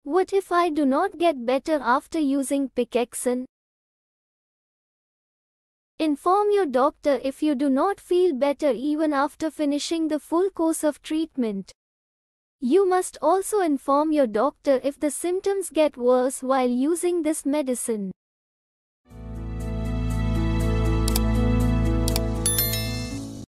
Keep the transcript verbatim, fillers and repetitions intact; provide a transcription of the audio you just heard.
What if I do not get better after using Pikxon? Inform your doctor if you do not feel better even after finishing the full course of treatment. You must also inform your doctor if the symptoms get worse while using this medicine.